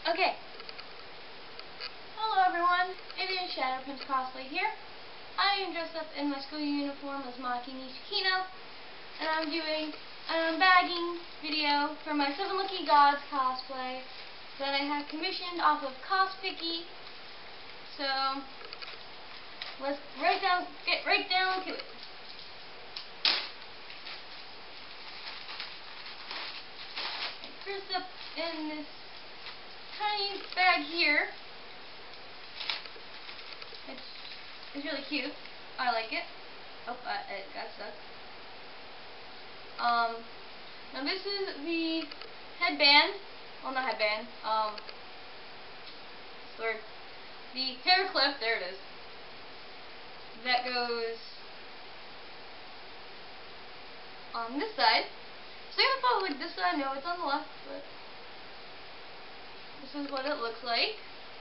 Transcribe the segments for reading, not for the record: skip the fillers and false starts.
Okay. Hello everyone, it is Shadow Prince Cosplay here. I am dressed up in my school uniform as Maki Nishikino, and I'm doing an unbagging video for my 7 Lucky Gods cosplay that I have commissioned off of Cospicky. So, let's get right down to it. First up in this tiny bag here, it's really cute. I like it. Oh, it got stuck. Now this is the headband. Well, not headband. Sorry. The hair clip. There it is. That goes on this side. So I'm gonna follow like this side. No, it's on the left, but this is what it looks like.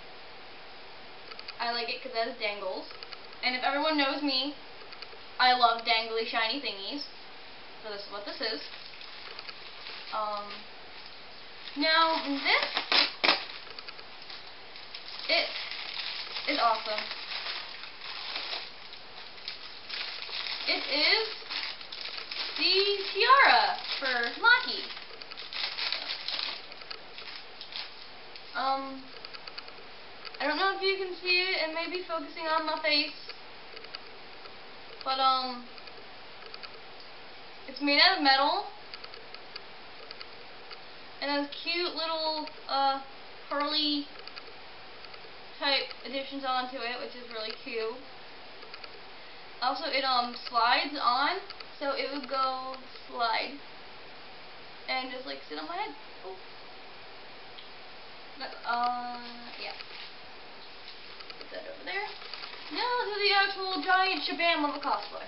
I like it because it has dangles. And if everyone knows me, I love dangly shiny thingies. So this is what this is. Now this, it is awesome. It is the tiara for Maki. I don't know if you can see it, it may be focusing on my face, but it's made out of metal, and has cute little pearly type additions onto it, which is really cute. Also, it slides on, so it would go slide and just like sit on my head. Oh. Yeah. Put that over there. Now to the actual giant shabam of a cosplay.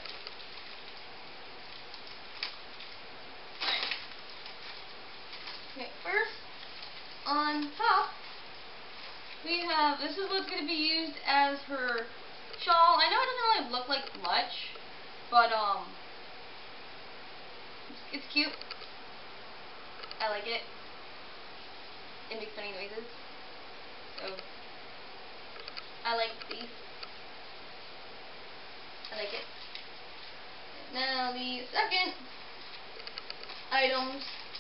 Okay, first, on top, we have, this is what's going to be used as her shawl. I know it doesn't really look like much, but it's cute. I like it. It makes funny noises. So, I like these. I like it. Now the second items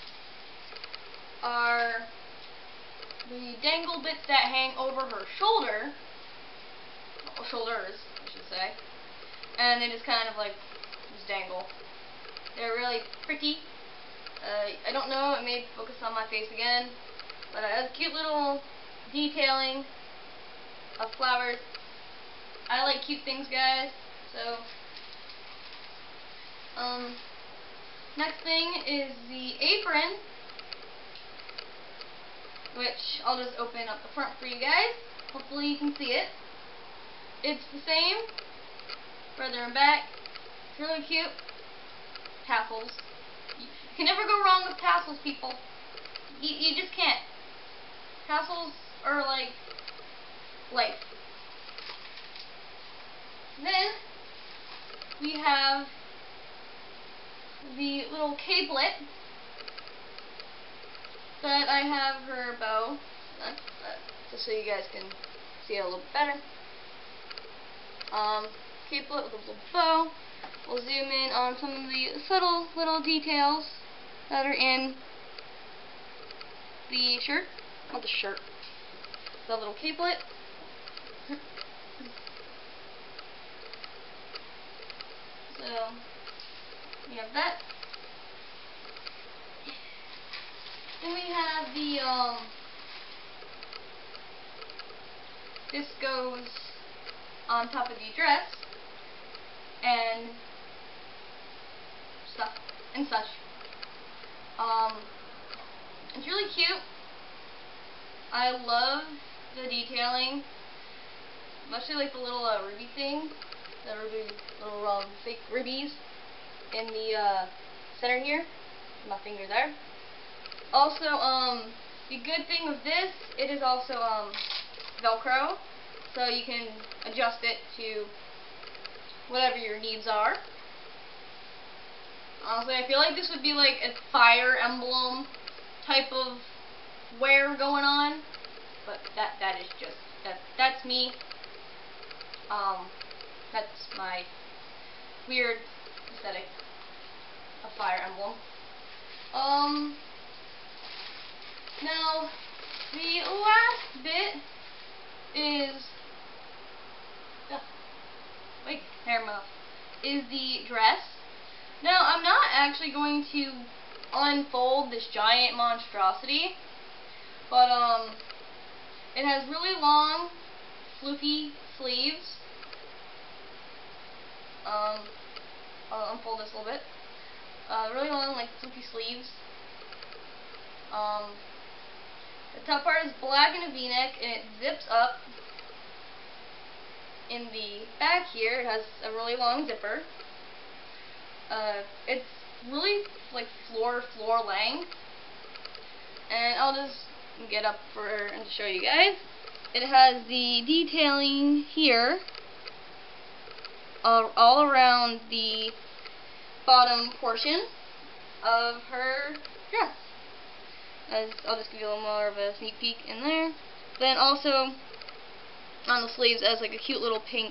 are the dangle bits that hang over her shoulder. Well, shoulders, I should say. And they just kind of like just dangle. They're really pretty. I don't know, it may focus on my face again, but it has cute little detailing of flowers. I like cute things, guys. So, next thing is the apron, which I'll just open up the front for you guys. Hopefully you can see it. It's the same, further and back. It's really cute. Tassels. You can never go wrong with tassels, people. You just can't. Tassels are like life. Then we have the little capelet that I have her bow, just so you guys can see it a little better. Capelet with a little bow. We'll zoom in on some of the subtle little details that are in the shirt. Not the shirt. The little capelet. So, we have that. Then we have the, this goes on top of the dress, and stuff, and such. It's really cute. I love the detailing, especially like the little ruby thing, the ruby, little fake rubies in the center here, my finger there. Also, the good thing with this, it is also Velcro, so you can adjust it to whatever your needs are. Honestly, I feel like this would be like a Fire Emblem type of wear going on. but that is just that's me. That's my weird aesthetic of Fire Emblem. Now the last bit is is the dress. Now I'm not actually going to unfold this giant monstrosity, but it has really long floofy sleeves. I'll unfold this a little bit. Really long, like, floofy sleeves. The top part is black in a V-neck, and it zips up. In the back here, it has a really long zipper. It's really, like, floor length. And I'll just get up and show you guys. It has the detailing here, all around the bottom portion of her dress. I'll just give you a little more of a sneak peek in there. Then also on the sleeves as like a cute little pink,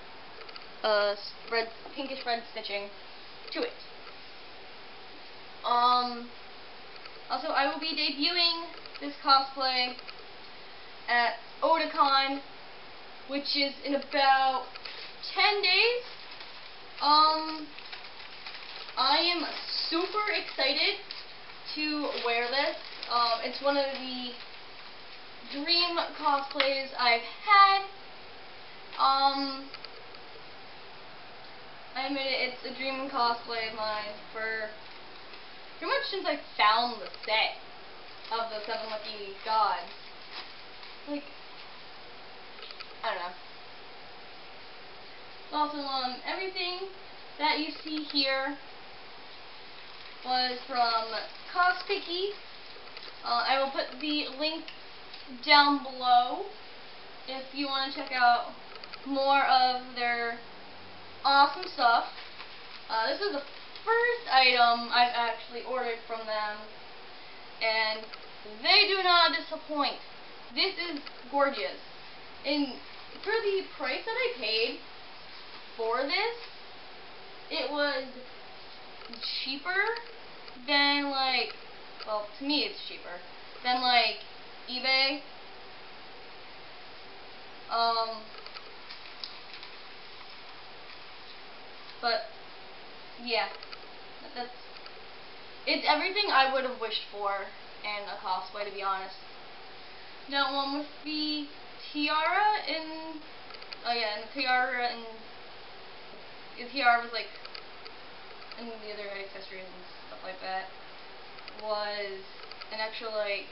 pinkish red stitching to it. Also, I will be debuting this cosplay at Otakon, which is in about 10 days. I am super excited to wear this. It's one of the dream cosplays I've had. I admit it's a dream cosplay of mine for pretty much since I found the set of the 7 Lucky Gods. Like, I don't know. Also, everything that you see here was from Cospicky. I will put the link down below if you want to check out more of their awesome stuff. This is the first item I've actually ordered from them, and they do not disappoint. This is gorgeous. And for the price that I paid for this, it was cheaper than, like, well, to me it's cheaper than, like, eBay. But yeah, it's everything I would have wished for in a cosplay, to be honest. That one with the tiara and and the tiara was like, and the other accessories and stuff like that was an extra like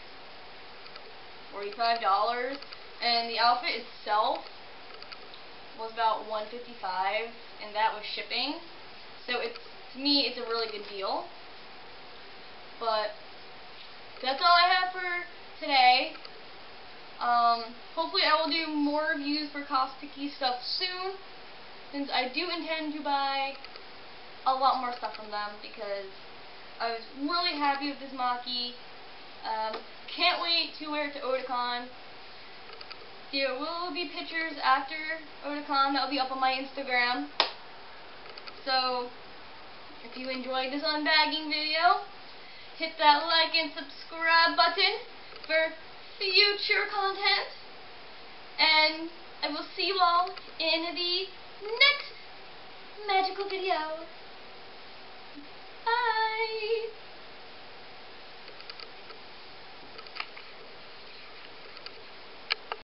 $45, and the outfit itself was about $155, and that was shipping. So to me it's a really good deal. But that's all I have for today. Hopefully I will do more reviews for Cospicky stuff soon, since I do intend to buy a lot more stuff from them, because I was really happy with this Maki. Can't wait to wear it to Otakon. There will be pictures after Otakon that will be up on my Instagram. So if you enjoyed this unbagging video, hit that like and subscribe button for future content, and I will see you all in the next magical video.